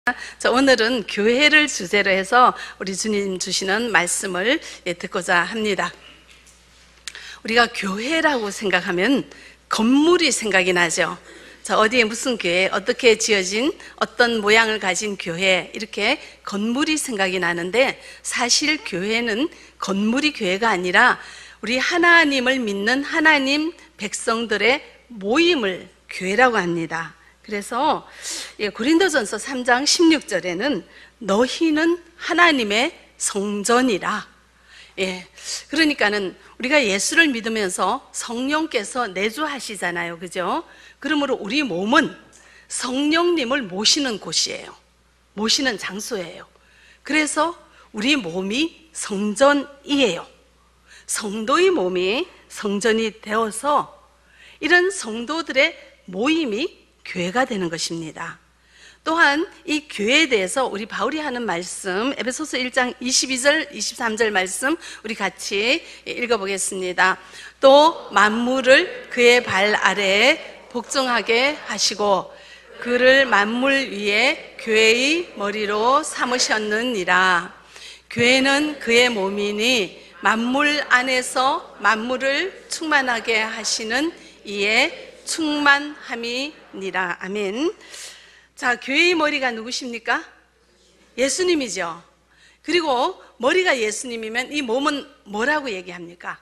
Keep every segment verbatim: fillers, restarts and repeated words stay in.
자, 오늘은 교회를 주제로 해서 우리 주님 주시는 말씀을 듣고자 합니다. 우리가 교회라고 생각하면 건물이 생각이 나죠. 자, 어디에 무슨 교회, 어떻게 지어진 어떤 모양을 가진 교회, 이렇게 건물이 생각이 나는데, 사실 교회는 건물이 교회가 아니라 우리 하나님을 믿는 하나님 백성들의 모임을 교회라고 합니다. 그래서 고린도전서 삼 장 십육 절에는 너희는 하나님의 성전이라. 예, 그러니까는 우리가 예수를 믿으면서 성령께서 내주하시잖아요, 그죠? 그러므로 우리 몸은 성령님을 모시는 곳이에요. 모시는 장소예요. 그래서 우리 몸이 성전이에요. 성도의 몸이 성전이 되어서 이런 성도들의 모임이 교회가 되는 것입니다. 또한 이 교회에 대해서 우리 바울이 하는 말씀, 에베소서 일 장 이십이 절 이십삼 절 말씀 우리 같이 읽어보겠습니다. 또 만물을 그의 발 아래에 복종하게 하시고 그를 만물 위에 교회의 머리로 삼으셨느니라. 교회는 그의 몸이니 만물 안에서 만물을 충만하게 하시는 이의 충만함이니라. 아멘. 자, 교회의 머리가 누구십니까? 예수님이죠. 그리고 머리가 예수님이면 이 몸은 뭐라고 얘기합니까?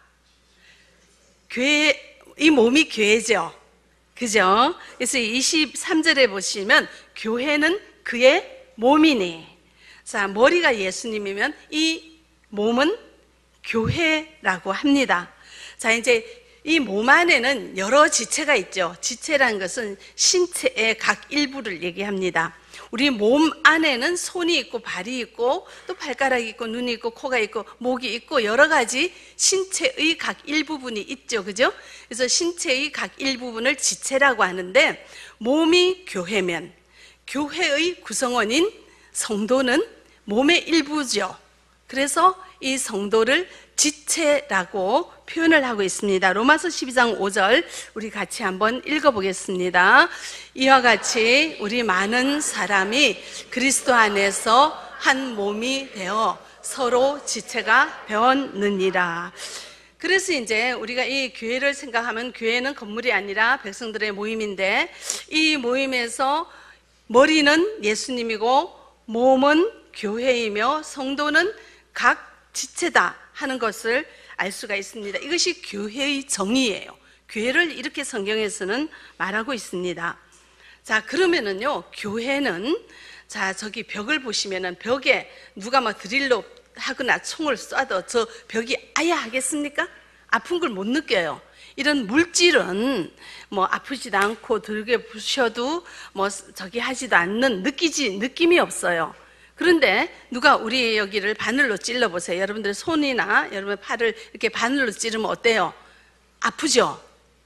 교회, 이 몸이 교회죠. 그죠? 그래서 이십삼 절에 보시면 교회는 그의 몸이니. 자, 머리가 예수님이면 이 몸은 교회라고 합니다. 자, 이제 이 몸 안에는 여러 지체가 있죠. 지체라는 것은 신체의 각 일부를 얘기합니다. 우리 몸 안에는 손이 있고 발이 있고 또 발가락이 있고 눈이 있고 코가 있고 목이 있고 여러 가지 신체의 각 일부분이 있죠. 그죠? 그래서 신체의 각 일부분을 지체라고 하는데, 몸이 교회면 교회의 구성원인 성도는 몸의 일부죠. 그래서 이 성도를 지체라고 표현을 하고 있습니다. 로마서 십이 장 오 절 우리 같이 한번 읽어보겠습니다. 이와 같이 우리 많은 사람이 그리스도 안에서 한 몸이 되어 서로 지체가 되었느니라. 그래서 이제 우리가 이 교회를 생각하면 교회는 건물이 아니라 백성들의 모임인데, 이 모임에서 머리는 예수님이고 몸은 교회이며 성도는 각 지체다 하는 것을 알 수가 있습니다. 이것이 교회의 정의예요. 교회를 이렇게 성경에서는 말하고 있습니다. 자, 그러면은요, 교회는, 자, 저기 벽을 보시면은 벽에 누가 막 드릴로 하거나 총을 쏴도 저 벽이 아야 하겠습니까? 아픈 걸 못 느껴요. 이런 물질은 뭐 아프지도 않고 들게 부셔도 뭐 저기 하지도 않는, 느끼지, 느낌이 없어요. 그런데 누가 우리 여기를 바늘로 찔러보세요. 여러분들 손이나 여러분 팔을 이렇게 바늘로 찌르면 어때요? 아프죠?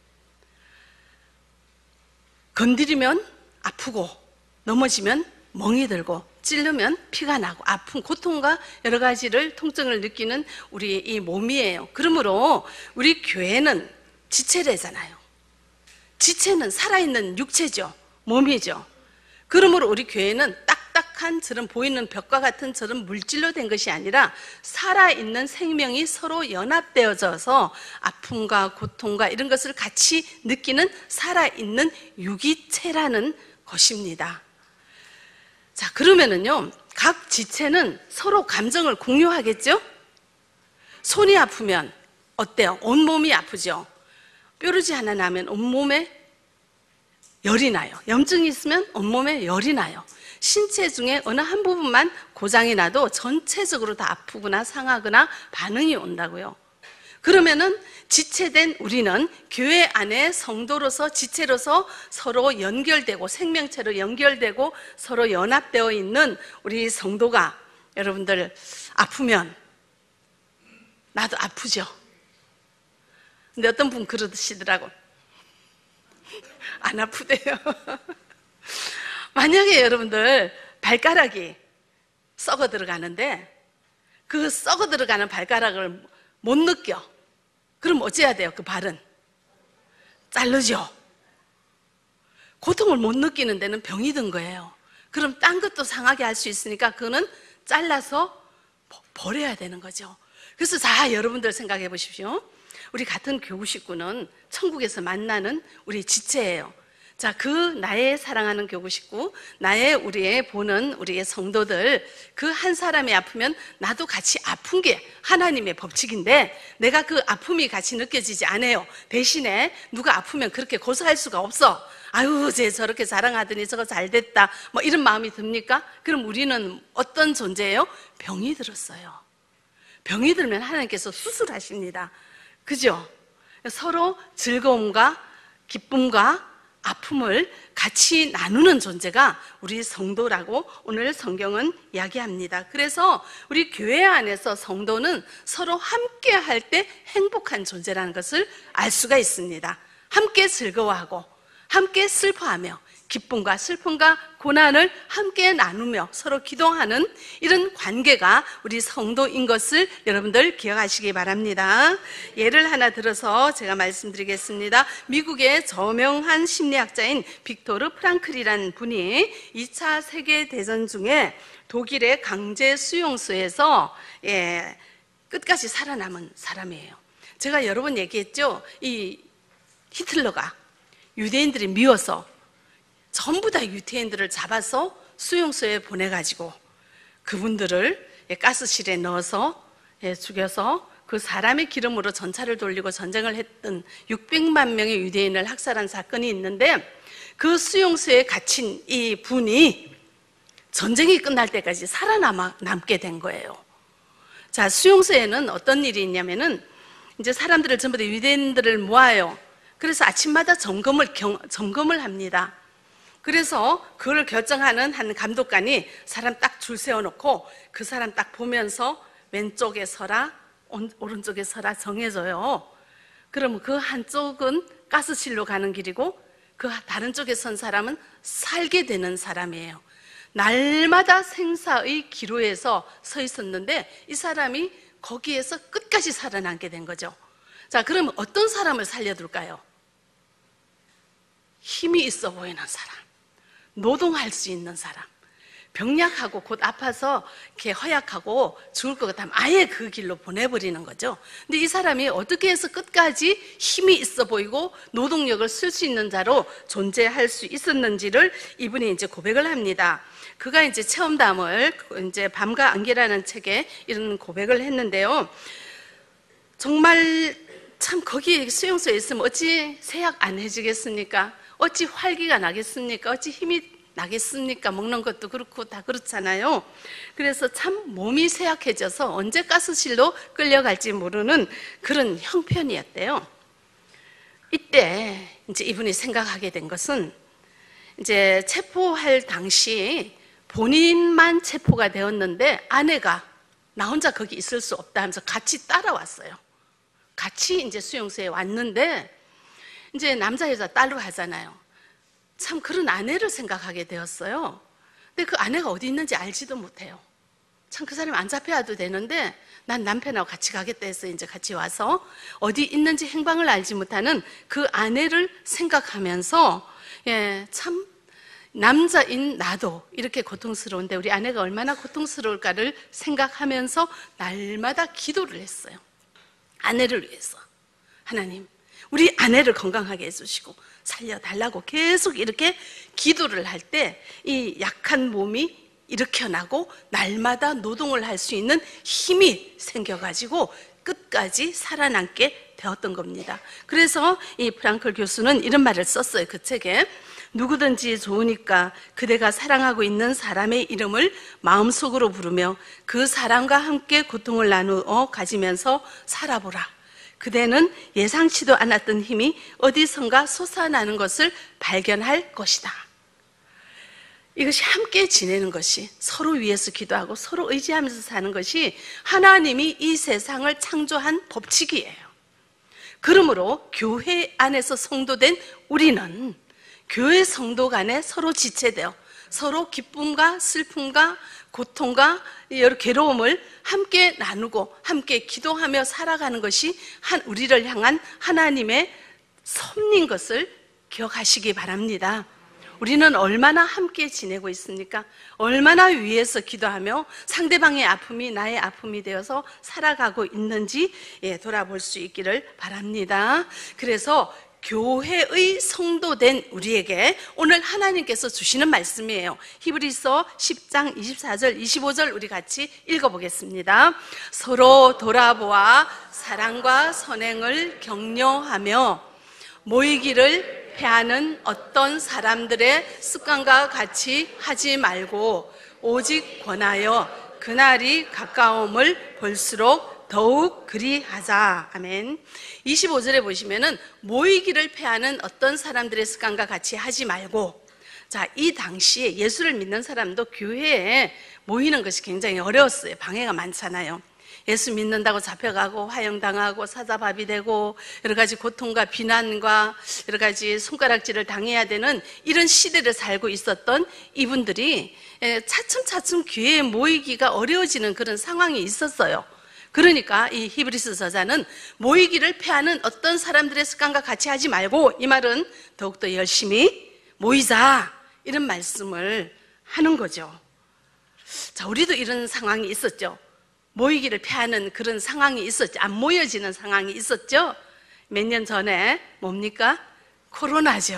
건드리면 아프고, 넘어지면 멍이 들고, 찌르면 피가 나고, 아픈 고통과 여러 가지를 통증을 느끼는 우리 이 몸이에요. 그러므로 우리 교회는 지체래잖아요. 지체는 살아있는 육체죠. 몸이죠. 그러므로 우리 교회는 딱딱한 저런 보이는 벽과 같은 저런 물질로 된 것이 아니라 살아있는 생명이 서로 연합되어져서 아픔과 고통과 이런 것을 같이 느끼는 살아있는 유기체라는 것입니다. 자, 그러면은요, 각 지체는 서로 감정을 공유하겠죠? 손이 아프면 어때요? 온몸이 아프죠? 뾰루지 하나 나면 온몸에 열이 나요. 염증이 있으면 온몸에 열이 나요. 신체 중에 어느 한 부분만 고장이 나도 전체적으로 다 아프거나 상하거나 반응이 온다고요. 그러면은 지체된 우리는 교회 안에 성도로서, 지체로서 서로 연결되고 생명체로 연결되고 서로 연합되어 있는 우리 성도가, 여러분들 아프면 나도 아프죠. 근데 어떤 분 그러시더라고. 안 아프대요. 만약에 여러분들 발가락이 썩어 들어가는데 그 썩어 들어가는 발가락을 못 느껴. 그럼 어찌해야 돼요? 그 발은 자르죠. 고통을 못 느끼는 데는 병이 든 거예요. 그럼 딴 것도 상하게 할 수 있으니까 그거는 잘라서 버려야 되는 거죠. 그래서 자, 여러분들 생각해 보십시오. 우리 같은 교구 식구는 천국에서 만나는 우리 지체예요. 자, 그 나의 사랑하는 교구 식구, 나의 우리의 보는 우리의 성도들, 그 한 사람이 아프면 나도 같이 아픈 게 하나님의 법칙인데 내가 그 아픔이 같이 느껴지지 않아요. 대신에 누가 아프면 그렇게 고소할 수가 없어. 아유, 쟤 저렇게 자랑하더니 저거 잘 됐다, 뭐 이런 마음이 듭니까? 그럼 우리는 어떤 존재예요? 병이 들었어요. 병이 들면 하나님께서 수술하십니다. 그죠? 서로 즐거움과 기쁨과 아픔을 같이 나누는 존재가 우리 성도라고 오늘 성경은 이야기합니다. 그래서 우리 교회 안에서 성도는 서로 함께 할 때 행복한 존재라는 것을 알 수가 있습니다. 함께 즐거워하고 함께 슬퍼하며 기쁨과 슬픔과 고난을 함께 나누며 서로 기도하는 이런 관계가 우리 성도인 것을 여러분들 기억하시기 바랍니다. 예를 하나 들어서 제가 말씀드리겠습니다. 미국의 저명한 심리학자인 빅토르 프랑클이라는 분이 이 차 세계대전 중에 독일의 강제 수용소에서 예, 끝까지 살아남은 사람이에요. 제가 여러 번 얘기했죠. 이 히틀러가 유대인들이 미워서 전부 다 유대인들을 잡아서 수용소에 보내가지고 그분들을 가스실에 넣어서 죽여서 그 사람의 기름으로 전차를 돌리고 전쟁을 했던 육백만 명의 유대인을 학살한 사건이 있는데 그 수용소에 갇힌 이 분이 전쟁이 끝날 때까지 살아남게 된 거예요. 자, 수용소에는 어떤 일이 있냐면은 이제 사람들을 전부 다 유대인들을 모아요. 그래서 아침마다 점검을, 경, 점검을 합니다. 그래서 그걸 결정하는 한 감독관이 사람 딱 줄 세워놓고 그 사람 딱 보면서 왼쪽에 서라, 오른쪽에 서라 정해져요. 그러면 그 한쪽은 가스실로 가는 길이고 그 다른 쪽에 선 사람은 살게 되는 사람이에요. 날마다 생사의 기로에서 서 있었는데 이 사람이 거기에서 끝까지 살아남게 된 거죠. 자, 그러면 어떤 사람을 살려둘까요? 힘이 있어 보이는 사람, 노동할 수 있는 사람, 병약하고 곧 아파서 이렇게 허약하고 죽을 것 같으면 아예 그 길로 보내버리는 거죠. 근데 이 사람이 어떻게 해서 끝까지 힘이 있어 보이고 노동력을 쓸 수 있는 자로 존재할 수 있었는지를 이분이 이제 고백을 합니다. 그가 이제 체험담을 이제 밤과 안개라는 책에 이런 고백을 했는데요. 정말 참 거기 수용소에 있으면 어찌 세약 안 해주겠습니까? 어찌 활기가 나겠습니까? 어찌 힘이 나겠습니까? 먹는 것도 그렇고 다 그렇잖아요. 그래서 참 몸이 쇠약해져서 언제 가스실로 끌려갈지 모르는 그런 형편이었대요. 이때 이제 이분이 생각하게 된 것은 이제 체포할 당시 본인만 체포가 되었는데 아내가 나 혼자 거기 있을 수 없다 하면서 같이 따라왔어요. 같이 이제 수용소에 왔는데 이제 남자 여자 딸로 하잖아요. 참 그런 아내를 생각하게 되었어요. 근데 그 아내가 어디 있는지 알지도 못해요. 참 그 사람이 안 잡혀와도 되는데 난 남편하고 같이 가겠다 해서 이제 같이 와서 어디 있는지 행방을 알지 못하는 그 아내를 생각하면서 예, 참 남자인 나도 이렇게 고통스러운데 우리 아내가 얼마나 고통스러울까를 생각하면서 날마다 기도를 했어요. 아내를 위해서. 하나님, 우리 아내를 건강하게 해주시고 살려달라고 계속 이렇게 기도를 할 때 이 약한 몸이 일으켜나고 날마다 노동을 할 수 있는 힘이 생겨가지고 끝까지 살아남게 되었던 겁니다. 그래서 이 프랑클 교수는 이런 말을 썼어요. 그 책에 누구든지 좋으니까 그대가 사랑하고 있는 사람의 이름을 마음속으로 부르며 그 사람과 함께 고통을 나누어 가지면서 살아보라. 그대는 예상치도 않았던 힘이 어디선가 솟아나는 것을 발견할 것이다. 이것이 함께 지내는 것이, 서로 위해서 기도하고 서로 의지하면서 사는 것이 하나님이 이 세상을 창조한 법칙이에요. 그러므로 교회 안에서 성도된 우리는 교회 성도 간에 서로 지체되어 서로 기쁨과 슬픔과 고통과 여러 괴로움을 함께 나누고 함께 기도하며 살아가는 것이 한 우리를 향한 하나님의 섭리인 것을 기억하시기 바랍니다. 우리는 얼마나 함께 지내고 있습니까? 얼마나 위해서 기도하며 상대방의 아픔이 나의 아픔이 되어서 살아가고 있는지 예, 돌아볼 수 있기를 바랍니다. 그래서 교회의 성도된 우리에게 오늘 하나님께서 주시는 말씀이에요. 히브리서 십 장 이십사 절 이십오 절 우리 같이 읽어보겠습니다. 서로 돌아보아 사랑과 선행을 격려하며 모이기를 패하는 어떤 사람들의 습관과 같이 하지 말고 오직 권하여 그날이 가까움을 볼수록 더욱 그리하자. 아멘. 이십오 절에 보시면은 모이기를 패하는 어떤 사람들의 습관과 같이 하지 말고, 자, 이 당시에 예수를 믿는 사람도 교회에 모이는 것이 굉장히 어려웠어요. 방해가 많잖아요. 예수 믿는다고 잡혀가고 화형당하고 사자밥이 되고 여러 가지 고통과 비난과 여러 가지 손가락질을 당해야 되는 이런 시대를 살고 있었던 이분들이 차츰차츰 교회에 모이기가 어려워지는 그런 상황이 있었어요. 그러니까 이 히브리서 저자는 모이기를 패하는 어떤 사람들의 습관과 같이 하지 말고, 이 말은 더욱더 열심히 모이자, 이런 말씀을 하는 거죠. 자, 우리도 이런 상황이 있었죠. 모이기를 패하는 그런 상황이 있었죠. 안 모여지는 상황이 있었죠. 몇 년 전에 뭡니까? 코로나죠.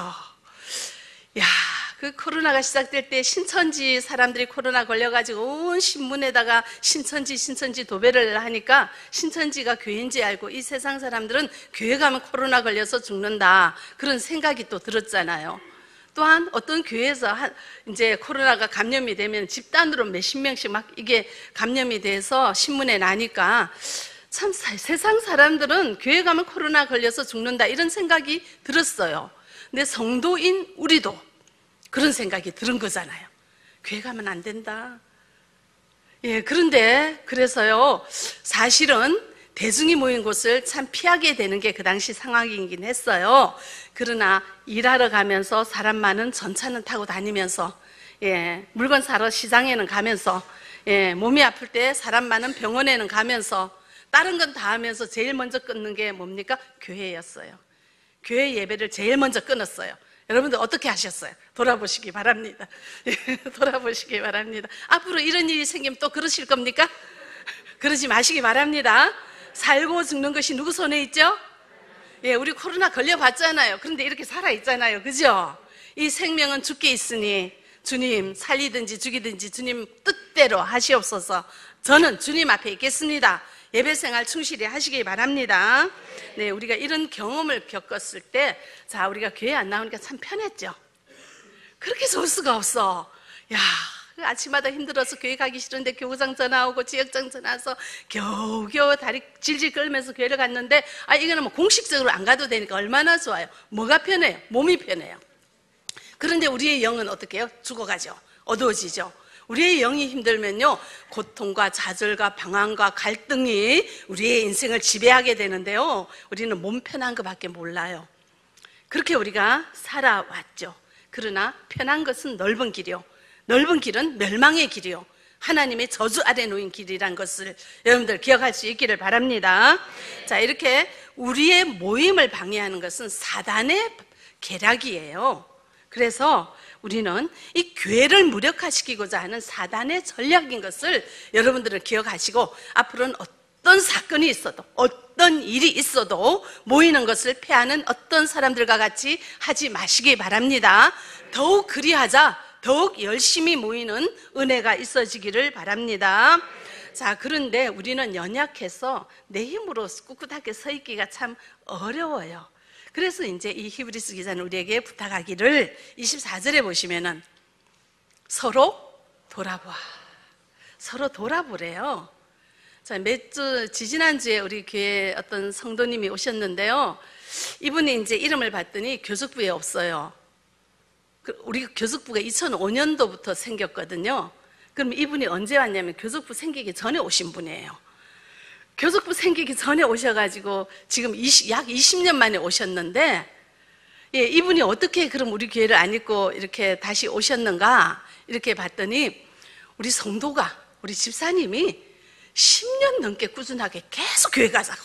야, 그 코로나가 시작될 때 신천지 사람들이 코로나 걸려가지고 온 신문에다가 신천지 신천지 도배를 하니까 신천지가 교회인지 알고 이 세상 사람들은 교회 가면 코로나 걸려서 죽는다, 그런 생각이 또 들었잖아요. 또한 어떤 교회에서 한, 이제 코로나가 감염이 되면 집단으로 몇십 명씩 막 이게 감염이 돼서 신문에 나니까 참 세상 사람들은 교회 가면 코로나 걸려서 죽는다, 이런 생각이 들었어요. 근데 성도인 우리도 그런 생각이 들은 거잖아요. 교회 가면 안 된다. 예, 그런데 그래서요, 사실은 대중이 모인 곳을 참 피하게 되는 게 그 당시 상황이긴 했어요. 그러나 일하러 가면서 사람 많은 전차는 타고 다니면서, 예, 물건 사러 시장에는 가면서, 예, 몸이 아플 때 사람 많은 병원에는 가면서, 다른 건 다 하면서 제일 먼저 끊는 게 뭡니까? 교회였어요. 교회 예배를 제일 먼저 끊었어요. 여러분들 어떻게 하셨어요? 돌아보시기 바랍니다. 돌아보시기 바랍니다. 앞으로 이런 일이 생기면 또 그러실 겁니까? 그러지 마시기 바랍니다. 살고 죽는 것이 누구 손에 있죠? 예, 우리 코로나 걸려봤잖아요. 그런데 이렇게 살아있잖아요. 그죠? 이 생명은 주께 있으니 주님 살리든지 죽이든지 주님 뜻대로 하시옵소서. 저는 주님 앞에 있겠습니다. 예배생활 충실히 하시기 바랍니다. 네, 우리가 이런 경험을 겪었을 때, 자, 우리가 교회 안 나오니까 참 편했죠. 그렇게 좋을 수가 없어. 야, 아침마다 힘들어서 교회 가기 싫은데 교구장 전화 오고 지역장 전화 와서 겨우겨우 다리 질질 끌면서 교회를 갔는데, 아, 이거는 뭐 공식적으로 안 가도 되니까 얼마나 좋아요. 뭐가 편해요? 몸이 편해요. 그런데 우리의 영은 어떻게 해요? 죽어가죠. 어두워지죠. 우리의 영이 힘들면요, 고통과 좌절과 방황과 갈등이 우리의 인생을 지배하게 되는데요, 우리는 몸 편한 것밖에 몰라요. 그렇게 우리가 살아왔죠. 그러나 편한 것은 넓은 길이요, 넓은 길은 멸망의 길이요, 하나님의 저주 아래 놓인 길이란 것을 여러분들 기억할 수 있기를 바랍니다. 자, 이렇게 우리의 모임을 방해하는 것은 사단의 계략이에요. 그래서 우리는 이 교회를 무력화시키고자 하는 사단의 전략인 것을 여러분들은 기억하시고, 앞으로는 어떤 사건이 있어도 어떤 일이 있어도 모이는 것을 패하는 어떤 사람들과 같이 하지 마시기 바랍니다. 더욱 그리하자, 더욱 열심히 모이는 은혜가 있어지기를 바랍니다. 자, 그런데 우리는 연약해서 내 힘으로 꿋꿋하게 서 있기가 참 어려워요. 그래서 이제 이 히브리서 기자는 우리에게 부탁하기를, 이십사 절에 보시면은 서로 돌아보아, 서로 돌아보래요. 자, 몇 주, 지지난주에 우리 교회 어떤 성도님이 오셨는데요, 이분이 이제 이름을 봤더니 교숙부에 없어요. 우리 교숙부가 이천오 년도부터 생겼거든요. 그럼 이분이 언제 왔냐면 교숙부 생기기 전에 오신 분이에요. 교숙부 생기기 전에 오셔가지고 지금 이십, 약 이십 년 만에 오셨는데, 예, 이분이 어떻게 그럼 우리 교회를 안 입고 이렇게 다시 오셨는가 이렇게 봤더니, 우리 성도가, 우리 집사님이 십 년 넘게 꾸준하게 계속 교회 가자고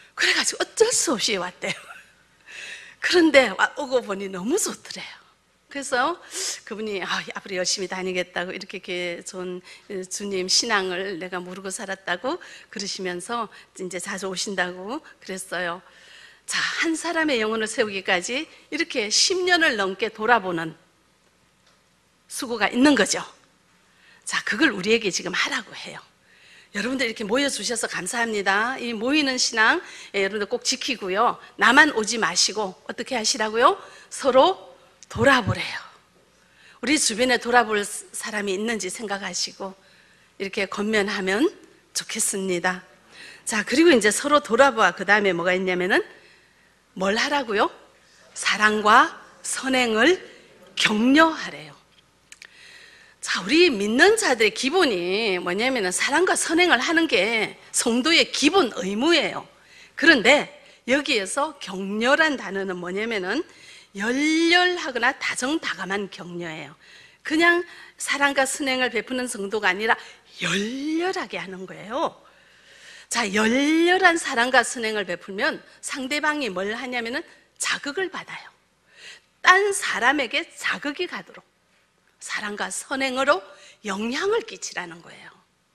그래가지고 어쩔 수 없이 왔대요. 그런데 오고 보니 너무 좋더래요. 그래서 그분이 아, 앞으로 열심히 다니겠다고 이렇게 이렇게 좋은 주님 신앙을 내가 모르고 살았다고 그러시면서 이제 자주 오신다고 그랬어요. 자, 한 사람의 영혼을 세우기까지 이렇게 십 년을 넘게 돌아보는 수고가 있는 거죠. 자, 그걸 우리에게 지금 하라고 해요. 여러분들 이렇게 모여주셔서 감사합니다. 이 모이는 신앙 여러분들 꼭 지키고요. 나만 오지 마시고 어떻게 하시라고요? 서로 돌아보래요. 우리 주변에 돌아볼 사람이 있는지 생각하시고 이렇게 건면하면 좋겠습니다. 자, 그리고 이제 서로 돌아봐. 그 다음에 뭐가 있냐면은 뭘 하라고요? 사랑과 선행을 격려하래요. 자, 우리 믿는 자들의 기본이 뭐냐면은 사랑과 선행을 하는 게 성도의 기본 의무예요. 그런데 여기에서 격려란 단어는 뭐냐면은 열렬하거나 다정다감한 격려예요. 그냥 사랑과 선행을 베푸는 정도가 아니라 열렬하게 하는 거예요. 자, 열렬한 사랑과 선행을 베풀면 상대방이 뭘 하냐면은 자극을 받아요. 딴 사람에게 자극이 가도록 사랑과 선행으로 영향을 끼치라는 거예요.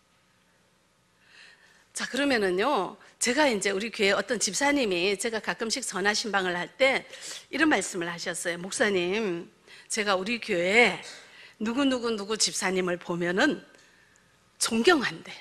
자, 그러면은요, 제가 이제 우리 교회 어떤 집사님이 제가 가끔씩 전화 신방을 할 때 이런 말씀을 하셨어요. 목사님, 제가 우리 교회에 누구누구 누구 집사님을 보면은 존경한대요.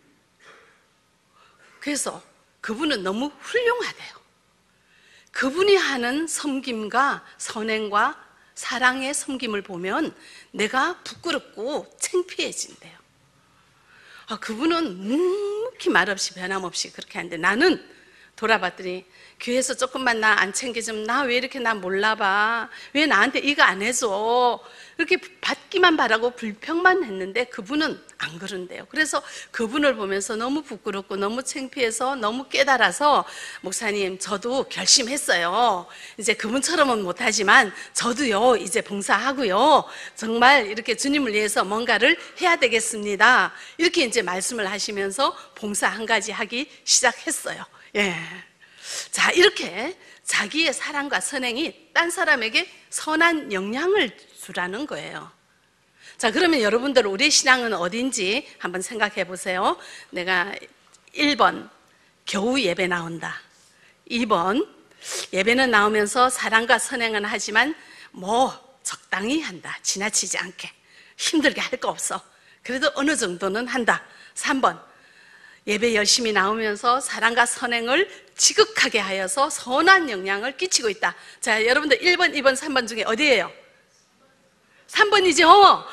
그래서 그분은 너무 훌륭하대요. 그분이 하는 섬김과 선행과 사랑의 섬김을 보면 내가 부끄럽고 창피해진대요. 아, 그분은 묵묵히 말없이 변함없이 그렇게 하는데 나는 돌아봤더니 교회에서 조금만 나 안 챙겨주면 나 왜 이렇게 나 몰라봐? 왜 나한테 이거 안 해줘? 이렇게 받기만 바라고 불평만 했는데 그분은 안 그런대요. 그래서 그분을 보면서 너무 부끄럽고 너무 창피해서 너무 깨달아서 목사님, 저도 결심했어요. 이제 그분처럼은 못하지만 저도요 이제 봉사하고요 정말 이렇게 주님을 위해서 뭔가를 해야 되겠습니다. 이렇게 이제 말씀을 하시면서 봉사 한 가지 하기 시작했어요. 예. 자, 이렇게 자기의 사랑과 선행이 딴 사람에게 선한 영향을 주라는 거예요. 자, 그러면 여러분들 우리 신앙은 어딘지 한번 생각해 보세요. 내가 일 번 겨우 예배 나온다. 이 번 예배는 나오면서 사랑과 선행은 하지만 뭐 적당히 한다. 지나치지 않게. 힘들게 할 거 없어. 그래도 어느 정도는 한다. 삼 번 예배 열심히 나오면서 사랑과 선행을 지극하게 하여서 선한 영향을 끼치고 있다. 자, 여러분들 일 번, 이 번, 삼 번 중에 어디예요? 삼 번이죠?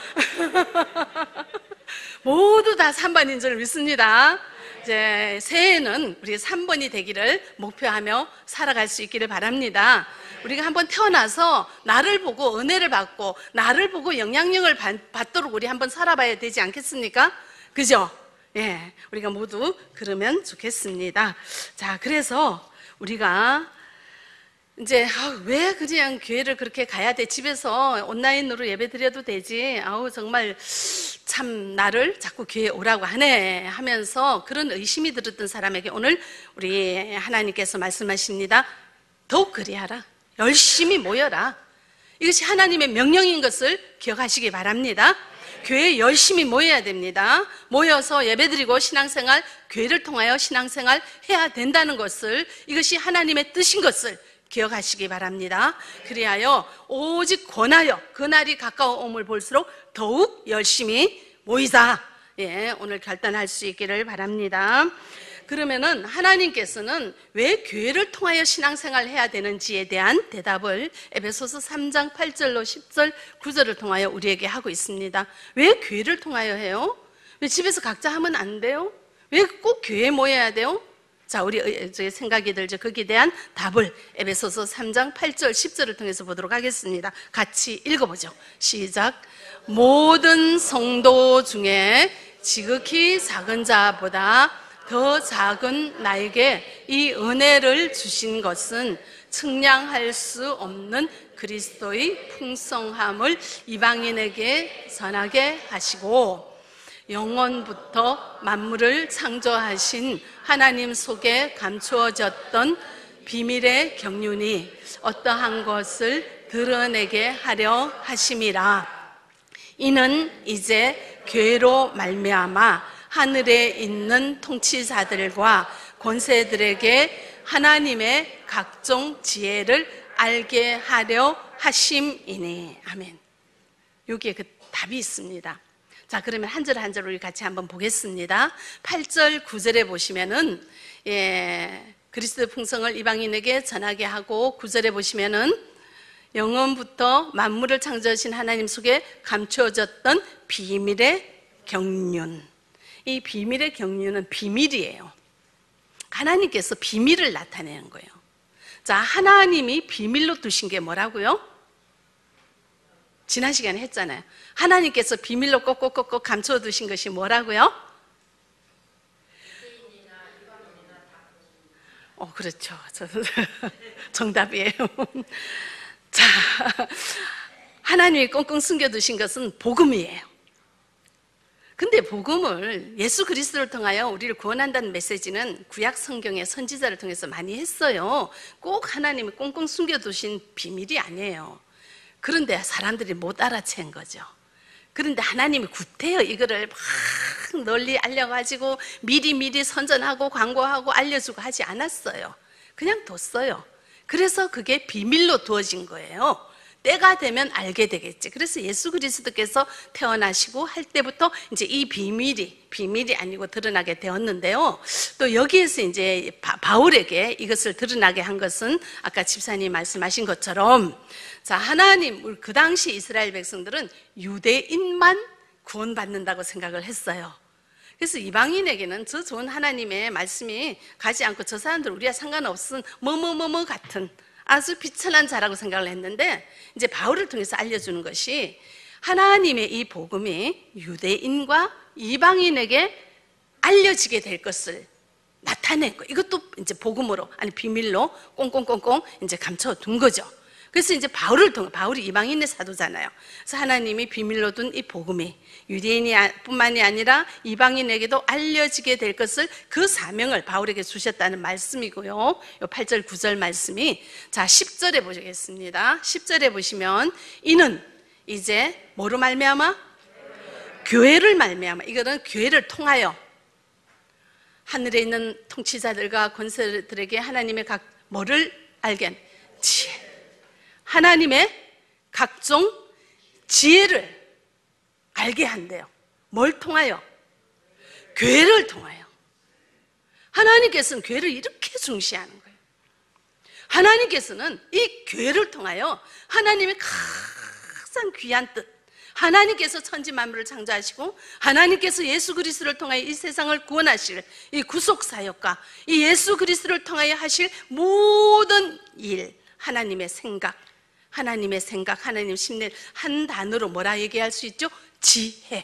모두 다 삼 번인 줄 믿습니다. 이제 새해에는 우리 삼 번이 되기를 목표하며 살아갈 수 있기를 바랍니다. 우리가 한번 태어나서 나를 보고 은혜를 받고 나를 보고 영향력을 받도록 우리 한번 살아봐야 되지 않겠습니까? 그죠? 예, 우리가 모두 그러면 좋겠습니다. 자, 그래서 우리가 이제 아, 왜 그냥 교회를 그렇게 가야 돼? 집에서 온라인으로 예배 드려도 되지. 아우 정말 참 나를 자꾸 교회에 오라고 하네 하면서 그런 의심이 들었던 사람에게 오늘 우리 하나님께서 말씀하십니다. 더욱 그리하라. 열심히 모여라. 이것이 하나님의 명령인 것을 기억하시기 바랍니다. 교회에 열심히 모여야 됩니다. 모여서 예배드리고 신앙생활, 교회를 통하여 신앙생활 해야 된다는 것을, 이것이 하나님의 뜻인 것을 기억하시기 바랍니다. 그리하여 오직 권하여 그날이 가까워옴을 볼수록 더욱 열심히 모이자. 예, 오늘 결단할 수 있기를 바랍니다. 그러면은 하나님께서는 왜 교회를 통하여 신앙생활을 해야 되는지에 대한 대답을 에베소서 삼 장 팔 절로 십 절, 구 절을 통하여 우리에게 하고 있습니다. 왜 교회를 통하여 해요? 왜 집에서 각자 하면 안 돼요? 왜 꼭 교회에 모여야 돼요? 자, 우리 생각이 들죠. 거기에 대한 답을 에베소서 삼 장 팔 절, 십 절을 통해서 보도록 하겠습니다. 같이 읽어보죠. 시작. 모든 성도 중에 지극히 작은 자보다 더 작은 나에게 이 은혜를 주신 것은 측량할 수 없는 그리스도의 풍성함을 이방인에게 전하게 하시고 영원부터 만물을 창조하신 하나님 속에 감추어졌던 비밀의 경륜이 어떠한 것을 드러내게 하려 하심이라. 이는 이제 교회로 말미암아 하늘에 있는 통치자들과 권세들에게 하나님의 각종 지혜를 알게 하려 하심이니. 아멘. 여기에 그 답이 있습니다. 자, 그러면 한 절 한 절 우리 같이 한번 보겠습니다. 팔 절, 구 절에 보시면은, 예, 그리스도 풍성을 이방인에게 전하게 하고, 구 절에 보시면은, 영원부터 만물을 창조하신 하나님 속에 감추어졌던 비밀의 경륜. 이 비밀의 경륜은 비밀이에요. 하나님께서 비밀을 나타내는 거예요. 자, 하나님이 비밀로 두신 게 뭐라고요? 지난 시간에 했잖아요. 하나님께서 비밀로 꼭꼭꼭꼭 감춰 두신 것이 뭐라고요? 어, 그렇죠. 정답이에요. 자, 하나님이 꽁꽁 숨겨두신 것은 복음이에요. 근데 복음을 예수 그리스도를 통하여 우리를 구원한다는 메시지는 구약 성경의 선지자를 통해서 많이 했어요. 꼭 하나님이 꽁꽁 숨겨두신 비밀이 아니에요. 그런데 사람들이 못 알아챈 거죠. 그런데 하나님이 구태여 이거를 막 널리 알려가지고 미리미리 선전하고 광고하고 알려주고 하지 않았어요. 그냥 뒀어요. 그래서 그게 비밀로 두어진 거예요. 때가 되면 알게 되겠지. 그래서 예수 그리스도께서 태어나시고 할 때부터 이제 이 비밀이 비밀이 아니고 드러나게 되었는데요. 또 여기에서 이제 바, 바울에게 이것을 드러나게 한 것은 아까 집사님 말씀하신 것처럼, 자, 하나님, 그 당시 이스라엘 백성들은 유대인만 구원받는다고 생각을 했어요. 그래서 이방인에게는 저 좋은 하나님의 말씀이 가지 않고 저 사람들 우리와 상관없은 뭐뭐뭐뭐 같은 아주 비천한 자라고 생각을 했는데, 이제 바울을 통해서 알려주는 것이 하나님의 이 복음이 유대인과 이방인에게 알려지게 될 것을 나타낸 거. 이것도 이제 복음으로, 아니 비밀로 꽁꽁꽁꽁 이제 감춰둔 거죠. 그래서 이제 바울을 통해, 바울이 이방인의 사도잖아요. 그래서 하나님이 비밀로 둔 이 복음이 유대인뿐만이 아니라 이방인에게도 알려지게 될 것을, 그 사명을 바울에게 주셨다는 말씀이고요. 요 팔 절, 구 절 말씀이, 자, 십 절에 보시겠습니다. 십 절에 보시면, 이는 이제 뭐로 말미암아? 교회를 말미암아. 이거는 교회를 통하여 하늘에 있는 통치자들과 권세들에게 하나님의 각 뭐를 알게? 지혜. 하나님의 각종 지혜를 알게 한대요. 뭘 통하여? 교회를 통하여. 하나님께서는 교회를 이렇게 중시하는 거예요. 하나님께서는 이 교회를 통하여 하나님의 가장 귀한 뜻, 하나님께서 천지 만물을 창조하시고 하나님께서 예수 그리스도를 통하여 이 세상을 구원하실 이 구속 사역과 이 예수 그리스도를 통하여 하실 모든 일, 하나님의 생각, 하나님의 생각, 하나님 심리, 한 단어로 뭐라 얘기할 수 있죠? 지혜.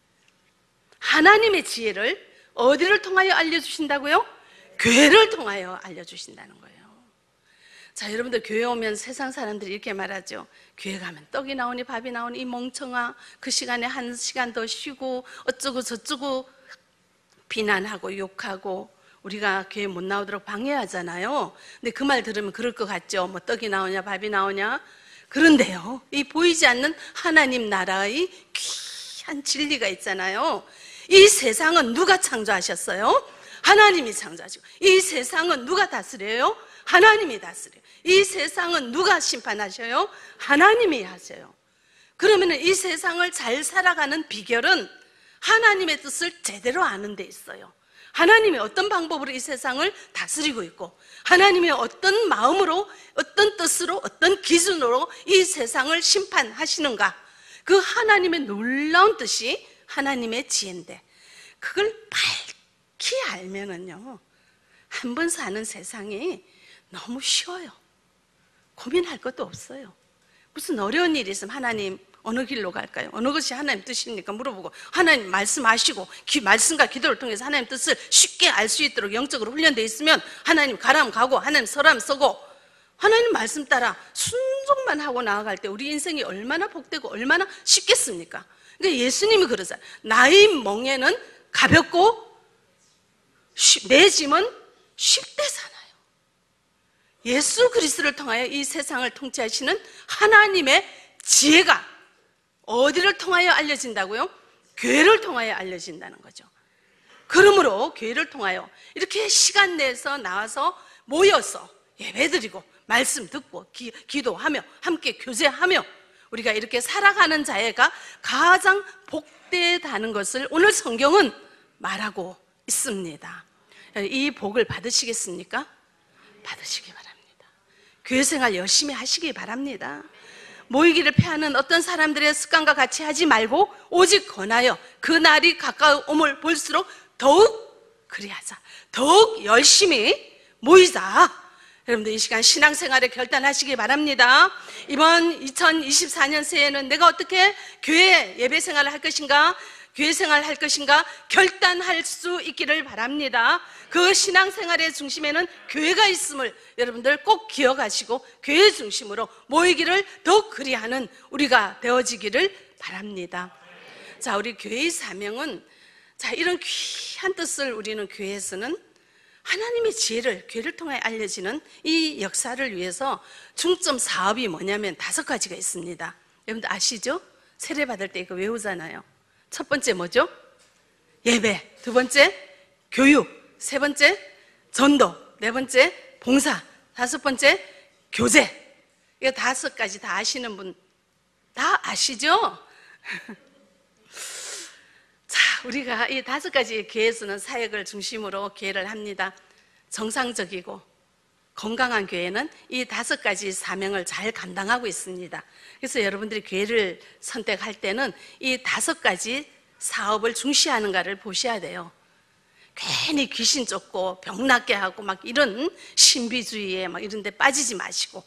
하나님의 지혜를 어디를 통하여 알려주신다고요? 교회를 통하여 알려주신다는 거예요. 자, 여러분들 교회 오면 세상 사람들이 이렇게 말하죠. 교회 가면 떡이 나오니 밥이 나오니 이 멍청아, 그 시간에 한 시간 더 쉬고 어쩌고 저쩌고 비난하고 욕하고 우리가 교회 못 나오도록 방해하잖아요. 근데 그 말 들으면 그럴 것 같죠. 뭐 떡이 나오냐 밥이 나오냐. 그런데요, 이 보이지 않는 하나님 나라의 귀한 진리가 있잖아요. 이 세상은 누가 창조하셨어요? 하나님이 창조하시고. 이 세상은 누가 다스려요? 하나님이 다스려요. 이 세상은 누가 심판하셔요? 하나님이 하세요. 그러면 이 세상을 잘 살아가는 비결은 하나님의 뜻을 제대로 아는 데 있어요. 하나님이 어떤 방법으로 이 세상을 다스리고 있고, 하나님이 어떤 마음으로, 어떤 뜻으로, 어떤 기준으로 이 세상을 심판하시는가, 그 하나님의 놀라운 뜻이 하나님의 지혜인데, 그걸 밝히 알면은요, 한 번 사는 세상이 너무 쉬워요. 고민할 것도 없어요. 무슨 어려운 일이 있으면 하나님 어느 길로 갈까요? 어느 것이 하나님 뜻입니까? 물어보고 하나님 말씀하시고 기, 말씀과 기도를 통해서 하나님 뜻을 쉽게 알 수 있도록 영적으로 훈련되어 있으면 하나님 가라면 가고 하나님 서라면 서고 하나님 말씀 따라 순종만 하고 나아갈 때 우리 인생이 얼마나 복되고 얼마나 쉽겠습니까? 그러니까 예수님이 그러잖아요. 나의 멍에는 가볍고 쉬, 내 짐은 쉽게 사나요. 예수 그리스도를 통하여 이 세상을 통치하시는 하나님의 지혜가 어디를 통하여 알려진다고요? 교회를 통하여 알려진다는 거죠. 그러므로 교회를 통하여 이렇게 시간 내서 나와서 모여서 예배드리고 말씀 듣고 기, 기도하며 함께 교제하며 우리가 이렇게 살아가는 자애가 가장 복되다는 것을 오늘 성경은 말하고 있습니다. 이 복을 받으시겠습니까? 받으시기 바랍니다. 교회 생활 열심히 하시기 바랍니다. 모이기를 패하는 어떤 사람들의 습관과 같이 하지 말고 오직 권하여 그 날이 가까움을 볼수록 더욱 그리하자. 더욱 열심히 모이자. 여러분들 이 시간 신앙생활에 결단하시기 바랍니다. 이번 이천이십사 년 새해에는 내가 어떻게 교회 예배 생활을 할 것인가, 교회 생활을 할 것인가 결단할 수 있기를 바랍니다. 그 신앙생활의 중심에는 교회가 있음을 여러분들 꼭 기억하시고 교회 중심으로 모이기를 더욱 그리하는 우리가 되어지기를 바랍니다. 자, 우리 교회의 사명은, 자, 이런 귀한 뜻을 우리는 교회에서는 하나님의 지혜를 교회를 통해 알려지는 이 역사를 위해서 중점 사업이 뭐냐면 다섯 가지가 있습니다. 여러분들 아시죠? 세례 받을 때 이거 외우잖아요. 첫 번째 뭐죠? 예배. 두 번째 교육. 세 번째 전도. 네 번째 봉사. 다섯 번째 교제. 이거 다섯 가지 다 아시는 분 다 아시죠? 자, 우리가 이 다섯 가지 교회에서는 사역을 중심으로 교회를 합니다. 정상적이고 건강한 교회는 이 다섯 가지 사명을 잘 감당하고 있습니다. 그래서 여러분들이 교회를 선택할 때는 이 다섯 가지 사업을 중시하는가를 보셔야 돼요. 괜히 귀신 쫓고 병 낫게 하고 막 이런 신비주의에 막 이런 데 빠지지 마시고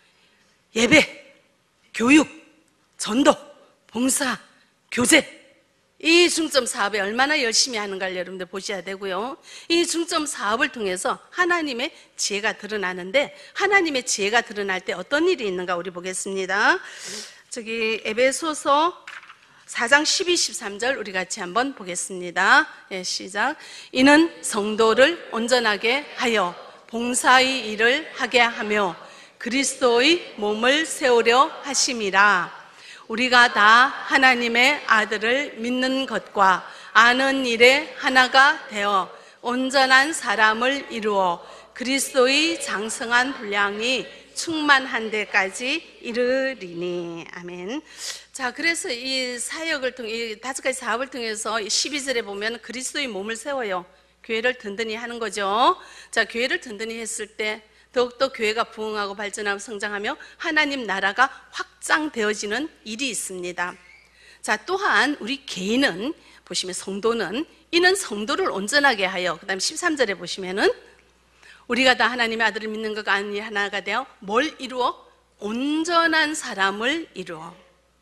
예배, 교육, 전도, 봉사, 교제, 이 중점 사업에 얼마나 열심히 하는가를 여러분들 보셔야 되고요. 이 중점 사업을 통해서 하나님의 지혜가 드러나는데, 하나님의 지혜가 드러날 때 어떤 일이 있는가 우리 보겠습니다. 저기 에베소서 사 장 십이, 십삼 절 우리 같이 한번 보겠습니다. 예, 시작. 이는 성도를 온전하게 하여 봉사의 일을 하게 하며 그리스도의 몸을 세우려 하심이라. 우리가 다 하나님의 아들을 믿는 것과 아는 일에 하나가 되어 온전한 사람을 이루어 그리스도의 장성한 분량이 충만한 데까지 이르리니. 아멘. 자, 그래서 이 사역을 통해, 이 다섯 가지 사업을 통해서 십이 절에 보면 그리스도의 몸을 세워요. 교회를 든든히 하는 거죠. 자, 교회를 든든히 했을 때 더욱더 교회가 부흥하고 발전하고 성장하며 하나님 나라가 확장되어지는 일이 있습니다. 자, 또한 우리 개인은 보시면 성도는 이는 성도를 온전하게 하여, 그 다음 십삼 절에 보시면은 우리가 다 하나님의 아들을 믿는 것과 아는 일 하나가 되어 뭘 이루어? 온전한 사람을 이루어.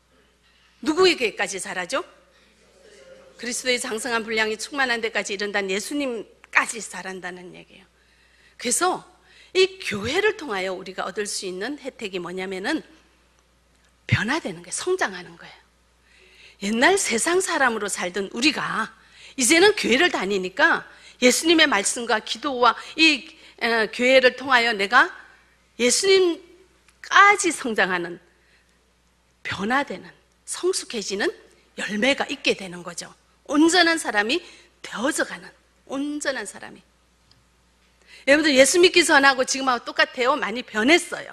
누구에게까지 자라죠? 그리스도의 장성한 분량이 충만한 데까지 이른다는 예수님까지 자란다는 얘기예요. 그래서 이 교회를 통하여 우리가 얻을 수 있는 혜택이 뭐냐면은 변화되는 거예요. 성장하는 거예요. 옛날 세상 사람으로 살던 우리가 이제는 교회를 다니니까 예수님의 말씀과 기도와 이 어, 교회를 통하여 내가 예수님까지 성장하는, 변화되는, 성숙해지는 열매가 있게 되는 거죠. 온전한 사람이 되어져가는, 온전한 사람이. 여러분들 예수 믿기 전하고 지금하고 똑같아요? 많이 변했어요.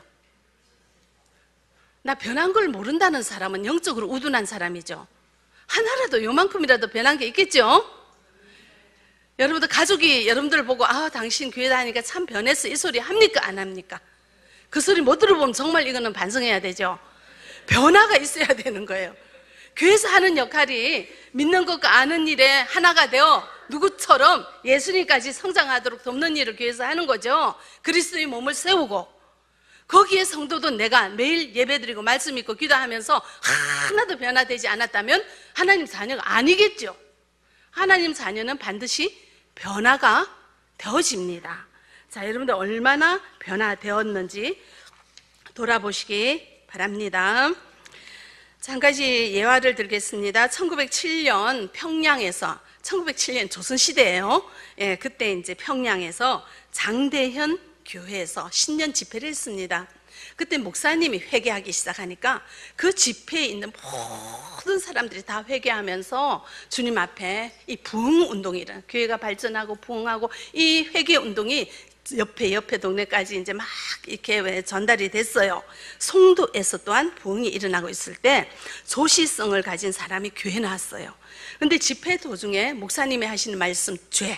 나 변한 걸 모른다는 사람은 영적으로 우둔한 사람이죠. 하나라도 요만큼이라도 변한 게 있겠죠? 여러분들 가족이 여러분들 보고 아 당신 교회 다니니까 참 변했어 이 소리 합니까? 안 합니까? 그 소리 못 들어보면 정말 이거는 반성해야 되죠. 변화가 있어야 되는 거예요. 교회에서 하는 역할이 믿는 것과 아는 일에 하나가 되어 누구처럼 예수님까지 성장하도록 돕는 일을 교회에서 하는 거죠. 그리스도의 몸을 세우고 거기에 성도도 내가 매일 예배드리고 말씀 읽고 기도하면서 하나도 변화되지 않았다면 하나님 자녀가 아니겠죠. 하나님 자녀는 반드시 변화가 되어집니다. 자, 여러분들 얼마나 변화되었는지 돌아보시기 바랍니다. 자, 한 가지 예화를 들겠습니다. 천구백칠 년 평양에서, 천구백칠 년 조선시대예요. 예, 그때 이제 평양에서 장대현 교회에서 신년 집회를 했습니다. 그때 목사님이 회개하기 시작하니까 그 집회에 있는 모든 사람들이 다 회개하면서 주님 앞에 이 부흥 운동이 일어나, 교회가 발전하고 부흥하고 이 회개 운동이 옆에 옆에 동네까지 이제 막 이렇게 전달이 됐어요. 송도에서 또한 부흥이 일어나고 있을 때 조시성을 가진 사람이 교회에 나왔어요. 근데 집회 도중에 목사님이 하시는 말씀, 죄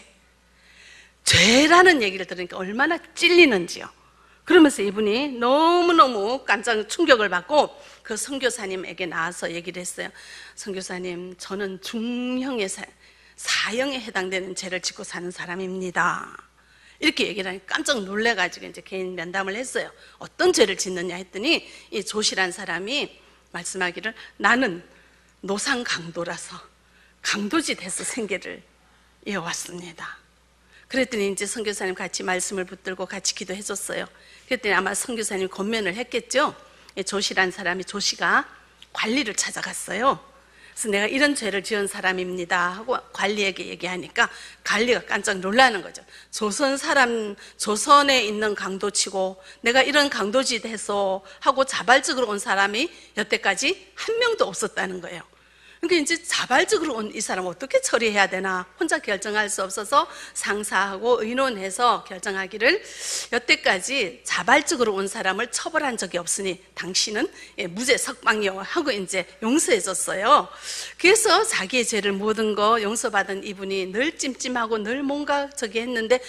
죄라는 얘기를 들으니까 얼마나 찔리는지요. 그러면서 이분이 너무너무 깜짝 충격을 받고 그 선교사님에게 나와서 얘기를 했어요. 선교사님, 저는 중형의 사, 사형에 해당되는 죄를 짓고 사는 사람입니다. 이렇게 얘기를 하니까 깜짝 놀래가지고 이제 개인 면담을 했어요. 어떤 죄를 짓느냐 했더니 이 조시란 사람이 말씀하기를, 나는 노상 강도라서 강도지 돼서 생계를 이어왔습니다. 그랬더니 이제 선교사님 같이 말씀을 붙들고 같이 기도해 줬어요. 그랬더니 아마 선교사님 권면을 했겠죠. 조시란 사람이, 조시가 관리를 찾아갔어요. 그래서 내가 이런 죄를 지은 사람입니다 하고 관리에게 얘기하니까 관리가 깜짝 놀라는 거죠. 조선 사람, 조선에 있는 강도치고 내가 이런 강도지 돼서 하고 자발적으로 온 사람이 여태까지 한 명도 없었다는 거예요. 그러니까 이제 자발적으로 온 이 사람 어떻게 처리해야 되나 혼자 결정할 수 없어서 상사하고 의논해서 결정하기를, 여태까지 자발적으로 온 사람을 처벌한 적이 없으니 당신은 무죄 석방이요 하고 이제 용서해 줬어요. 그래서 자기의 죄를 모든 거 용서받은 이분이 늘 찜찜하고 늘 뭔가 저기 했는데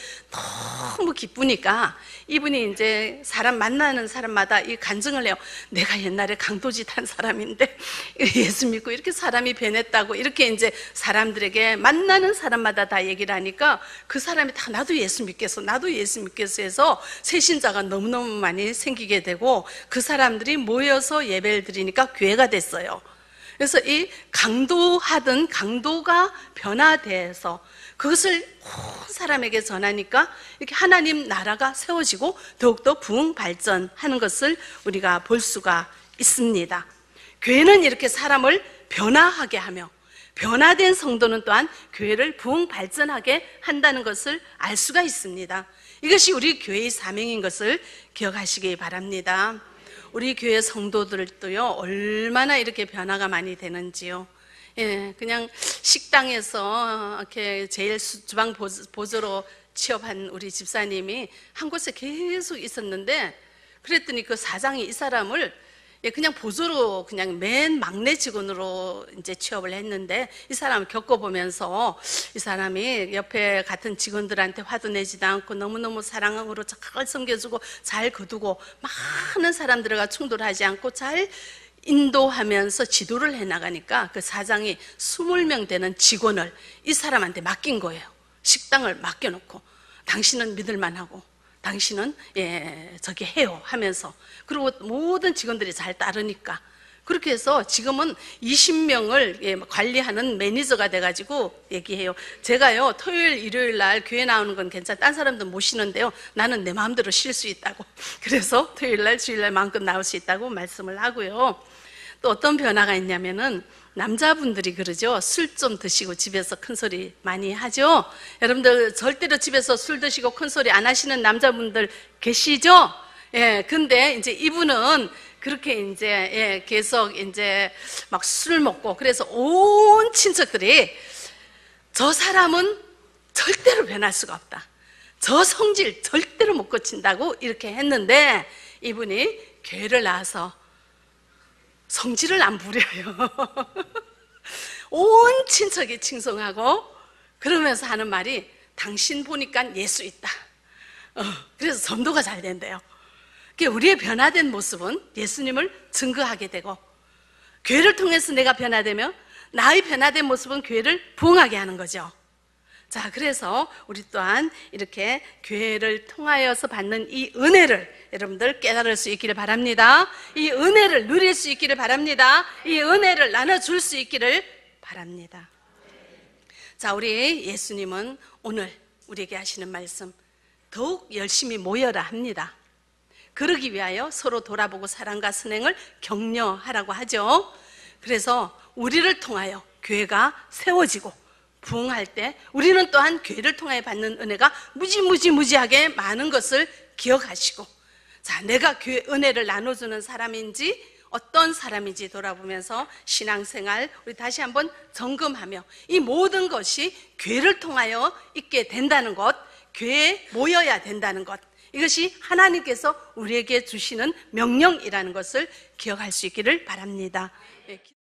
너무 기쁘니까 이분이 이제 사람 만나는 사람마다 이 간증을 해요. 내가 옛날에 강도짓 한 사람인데 예수 믿고 이렇게 사람이 변했다고, 이렇게 이제 사람들에게 만나는 사람마다 다 얘기를 하니까 그 사람이 다 나도 예수 믿겠어, 나도 예수 믿겠어 해서 새신자가 너무너무 많이 생기게 되고 그 사람들이 모여서 예배를 드리니까 교회가 됐어요. 그래서 이 강도하던 강도가 변화돼서 그것을 온 사람에게 전하니까 이렇게 하나님 나라가 세워지고 더욱더 부흥 발전하는 것을 우리가 볼 수가 있습니다. 교회는 이렇게 사람을 변화하게 하며 변화된 성도는 또한 교회를 부흥 발전하게 한다는 것을 알 수가 있습니다. 이것이 우리 교회의 사명인 것을 기억하시기 바랍니다. 우리 교회 성도들도요, 얼마나 이렇게 변화가 많이 되는지요. 예, 그냥 식당에서 이렇게 제일 주방 보조로 취업한 우리 집사님이 한 곳에 계속 있었는데, 그랬더니 그 사장이 이 사람을 그냥 보조로 그냥 맨 막내 직원으로 이제 취업을 했는데, 이 사람을 겪어보면서 이 사람이 옆에 같은 직원들한테 화도 내지도 않고 너무너무 사랑으로 잘 섬겨주고 잘 거두고 많은 사람들과 충돌하지 않고 잘 인도하면서 지도를 해나가니까 그 사장이 스물 명 되는 직원을 이 사람한테 맡긴 거예요. 식당을 맡겨놓고 당신은 믿을만하고 당신은 예 저기 해요 하면서, 그리고 모든 직원들이 잘 따르니까 그렇게 해서 지금은 이십 명을 예, 관리하는 매니저가 돼가지고 얘기해요. 제가요 토요일 일요일 날 교회 나오는 건 괜찮아, 딴 사람도 모시는데요 나는 내 마음대로 쉴 수 있다고, 그래서 토요일 날 주일 날 마음껏 나올 수 있다고 말씀을 하고요. 또 어떤 변화가 있냐면은 남자분들이 그러죠. 술 좀 드시고 집에서 큰 소리 많이 하죠. 여러분들 절대로 집에서 술 드시고 큰 소리 안 하시는 남자분들 계시죠? 예, 근데 이제 이분은 그렇게 이제 예, 계속 이제 막 술 먹고, 그래서 온 친척들이 저 사람은 절대로 변할 수가 없다, 저 성질 절대로 못 고친다고 이렇게 했는데, 이분이 교회를 나와서 성질을 안 부려요. 온 친척이 칭송하고 그러면서 하는 말이, 당신 보니까 예수 있다. 어, 그래서 전도가 잘 된대요. 우리의 변화된 모습은 예수님을 증거하게 되고, 교회를 통해서 내가 변화되며 나의 변화된 모습은 교회를 부흥하게 하는 거죠. 자, 그래서 우리 또한 이렇게 교회를 통하여서 받는 이 은혜를 여러분들 깨달을 수 있기를 바랍니다. 이 은혜를 누릴 수 있기를 바랍니다. 이 은혜를 나눠줄 수 있기를 바랍니다. 자, 우리 예수님은 오늘 우리에게 하시는 말씀, 더욱 열심히 모여라 합니다. 그러기 위하여 서로 돌아보고 사랑과 선행을 격려하라고 하죠. 그래서 우리를 통하여 교회가 세워지고 부흥할 때 우리는 또한 교회를 통하여 받는 은혜가 무지무지무지하게 많은 것을 기억하시고, 자, 내가 교회 은혜를 나눠주는 사람인지 어떤 사람인지 돌아보면서 신앙생활 우리 다시 한번 점검하며 이 모든 것이 교회를 통하여 있게 된다는 것, 교회에 모여야 된다는 것, 이것이 하나님께서 우리에게 주시는 명령이라는 것을 기억할 수 있기를 바랍니다.